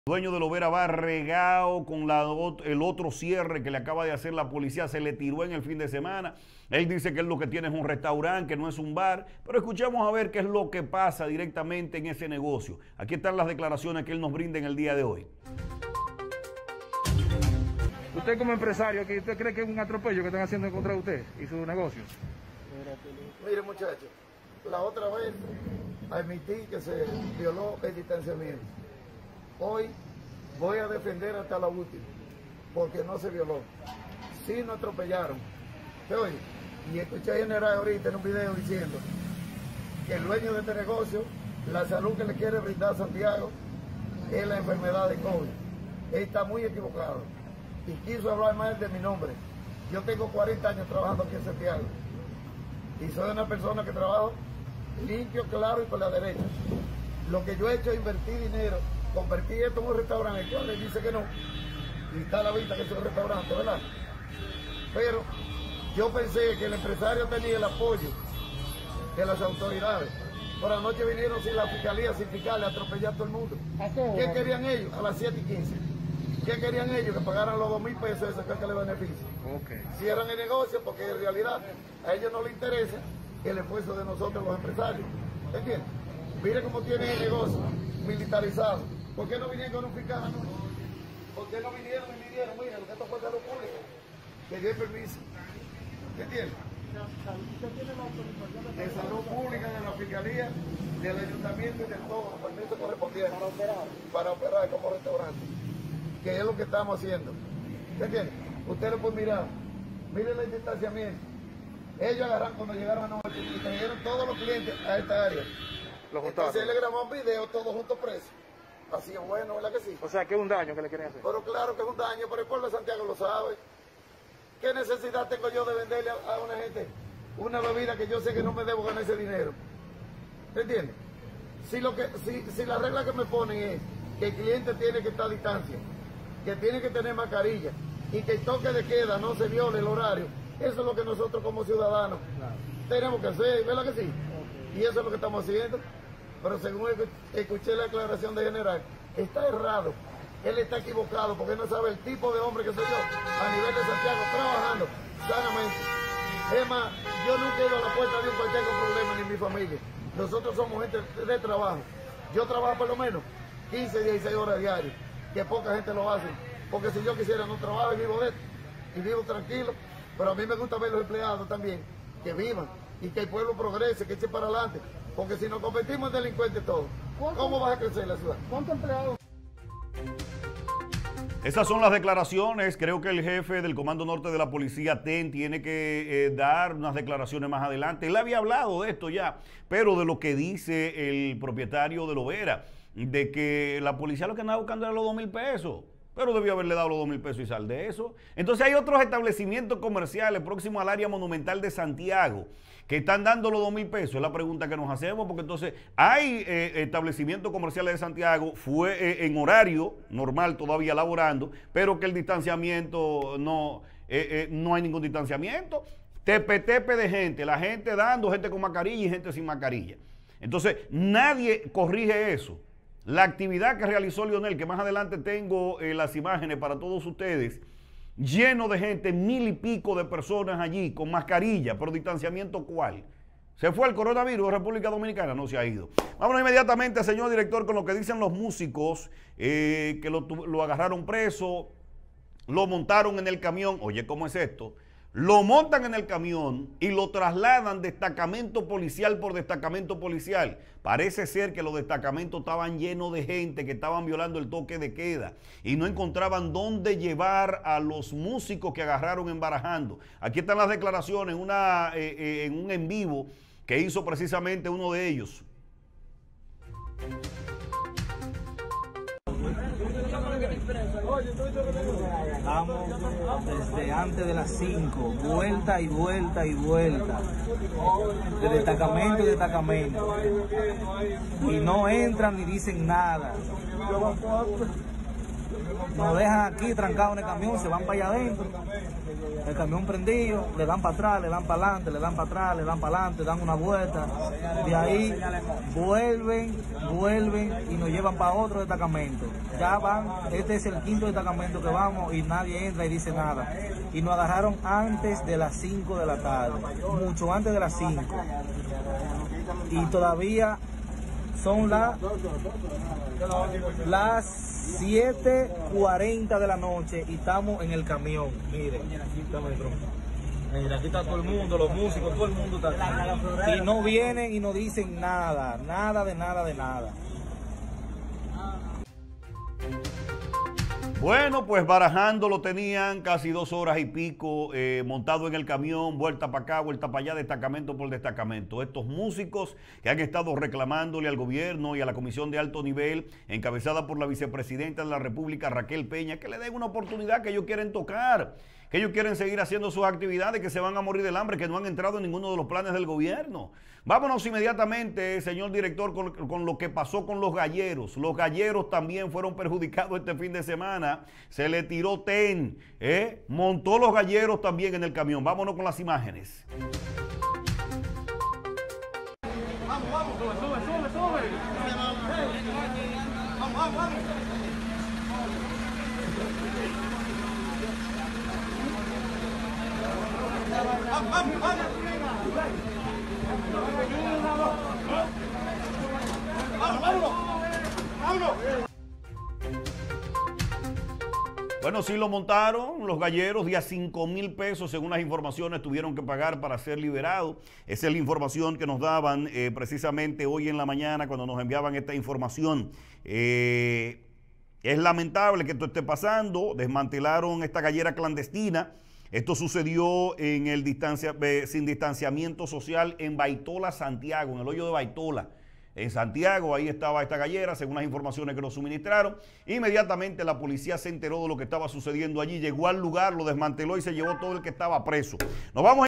El dueño de Lovera va regado con el otro cierre que le acaba de hacer la policía, se le tiró en el fin de semana. Él dice que él lo que tiene es un restaurante, que no es un bar, pero escuchemos a ver qué es lo que pasa directamente en ese negocio. Aquí están las declaraciones que él nos brinda en el día de hoy. Usted como empresario aquí, ¿usted cree que es un atropello que están haciendo en contra de usted y su negocio? Mire muchachos, la otra vez admití que se violó el distanciamiento. Hoy voy a defender hasta la última, porque no se violó. Sí nos atropellaron. Oye, y escuché a General ahorita en un video diciendo que el dueño de este negocio, la salud que le quiere brindar a Santiago es la enfermedad de COVID. Él está muy equivocado y quiso hablar mal de mi nombre. Yo tengo 40 años trabajando aquí en Santiago y soy una persona que trabajo limpio, claro y con la derecha. Lo que yo he hecho es invertir dinero, convertir esto en un restaurante, el cual le dice que no, y está a la vista que es un restaurante, ¿verdad? Pero yo pensé que el empresario tenía el apoyo de las autoridades. Por la noche vinieron sin la fiscalía, sin fiscales, a atropellar a todo el mundo. ¿Qué querían ellos? A las 7:15. ¿Qué querían ellos? Que pagaran los 2.000 pesos de ese que le beneficia. Cierran el negocio porque en realidad a ellos no les interesa el esfuerzo de nosotros los empresarios. ¿Entiendes? Mire cómo tienen el negocio militarizado. ¿Por qué no vinieron con un fiscal anoche? ¿Por qué no vinieron y midieron? Mira, lo que esto fue salud pública, que dio permiso. ¿Qué entiendes? De salud pública, de la fiscalía, del ayuntamiento y de todos los permisos correspondientes para operar como restaurante, que es lo que estamos haciendo. ¿Qué entiendes? Usted lo puede mirar. Miren el distanciamiento. Ellos agarran cuando llegaron anoche y trajeron todos los clientes a esta área. Entonces le grabó un video todos juntos presos. Así es bueno, ¿verdad que sí? O sea, que es un daño que le quieren hacer. Pero claro que es un daño, pero el pueblo de Santiago lo sabe. ¿Qué necesidad tengo yo de venderle a una gente una bebida que yo sé que no me debo ganar ese dinero? ¿Me entiendes? Si la regla que me ponen es que el cliente tiene que estar a distancia, que tiene que tener mascarilla y que el toque de queda no se viole el horario, eso es lo que nosotros como ciudadanos tenemos que hacer, ¿verdad que sí? Y eso es lo que estamos haciendo. Pero según escuché la declaración de General, está errado. Él está equivocado porque él no sabe el tipo de hombre que soy yo a nivel de Santiago, trabajando sanamente. Es más, yo nunca he ido a la puerta de un cualquier con problemas ni mi familia. Nosotros somos gente de trabajo. Yo trabajo por lo menos 15, 16 horas diarias, que poca gente lo hace. Porque si yo quisiera no trabajo y vivo de esto, y vivo tranquilo. Pero a mí me gusta ver los empleados también, que vivan y que el pueblo progrese, que eche para adelante. Porque si nos convertimos en delincuentes todos, ¿cómo va a crecer la ciudad? ¿Cuántos empleados? Esas son las declaraciones. Creo que el jefe del Comando Norte de la Policía, TEN, tiene que dar unas declaraciones más adelante. Él había hablado de esto ya, pero de lo que dice el propietario de Lovera, de que la policía lo que andaba buscando era los 2.000 pesos. Pero debió haberle dado los 2.000 pesos y sal de eso. Entonces hay otros establecimientos comerciales próximos al área monumental de Santiago que están dando los 2.000 pesos. Es la pregunta que nos hacemos, porque entonces hay establecimientos comerciales de Santiago en horario normal todavía laborando, pero que el distanciamiento no hay ningún distanciamiento. Tepe de gente, la gente dando, gente con mascarilla y gente sin mascarilla. Entonces nadie corrige eso. La actividad que realizó Lionel, que más adelante tengo las imágenes para todos ustedes, lleno de gente, 1.000 y pico de personas allí con mascarilla, pero distanciamiento ¿cuál? ¿Se fue el coronavirus de República Dominicana? No se ha ido. Vámonos inmediatamente, señor director, con lo que dicen los músicos, que lo agarraron preso, lo montaron en el camión. Oye, ¿cómo es esto? Lo montan en el camión y lo trasladan destacamento policial por destacamento policial. Parece ser que los destacamentos estaban llenos de gente que estaban violando el toque de queda y no encontraban dónde llevar a los músicos que agarraron embarajando. Aquí están las declaraciones en un en vivo que hizo precisamente uno de ellos. Estamos desde antes de las 5, vuelta y vuelta y vuelta, de destacamento y destacamento, y no entran ni dicen nada. Nos dejan aquí trancados en el camión, se van para allá adentro. El camión prendido, le dan para atrás, le dan para adelante, le dan para atrás, le dan para adelante, dan una vuelta. De ahí vuelven y nos llevan para otro destacamento. Ya van, este es el 5º destacamento que vamos y nadie entra y dice nada. Y nos agarraron antes de las 5 de la tarde, mucho antes de las 5. Y todavía son las 7:40 de la noche y estamos en el camión. Miren, mira, aquí está todo el mundo, los músicos, todo el mundo está aquí. Y no vienen y no dicen nada, nada de nada de nada. Bueno, pues barajando lo tenían casi 2 horas y pico, montado en el camión, vuelta para acá, vuelta para allá, destacamento por destacamento. Estos músicos que han estado reclamándole al gobierno y a la comisión de alto nivel, encabezada por la vicepresidenta de la República, Raquel Peña, que le den una oportunidad, que ellos quieren tocar, que ellos quieren seguir haciendo sus actividades, que se van a morir del hambre, que no han entrado en ninguno de los planes del gobierno. Vámonos inmediatamente, señor director, con lo que pasó con los galleros. Los galleros también fueron perjudicados este fin de semana. Se le tiró TEN, montó los galleros también en el camión. Vámonos con las imágenes. Vamos, sube. Vamos. Bueno, sí lo montaron, los galleros, día 5,000 pesos, según las informaciones, tuvieron que pagar para ser liberados. Esa es la información que nos daban precisamente hoy en la mañana cuando nos enviaban esta información. Es lamentable que esto esté pasando, desmantelaron esta gallera clandestina. Esto sucedió en el sin distanciamiento social en Baitola, Santiago, en el hoyo de Baitola. En Santiago, ahí estaba esta gallera, según las informaciones que nos suministraron. Inmediatamente la policía se enteró de lo que estaba sucediendo allí, llegó al lugar, lo desmanteló y se llevó todo el que estaba preso. Nos vamos